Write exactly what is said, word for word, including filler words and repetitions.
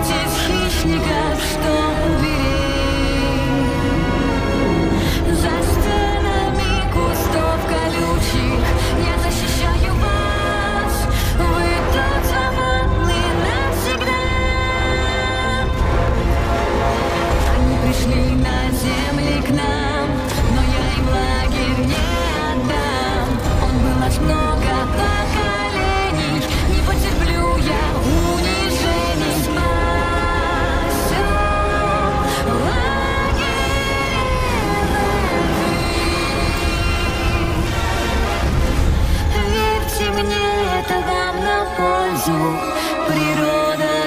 Бойтесь хищников, что убери. За стенами кустов колючих я защищаю вас. Вы тут свободны навсегда. Они пришли на земли к нам, но я им лагерь не отдам. Он был аж много поколений, не потерплю я унижений. Спасу лагерь любви. Верьте мне, это вам на пользу. Природа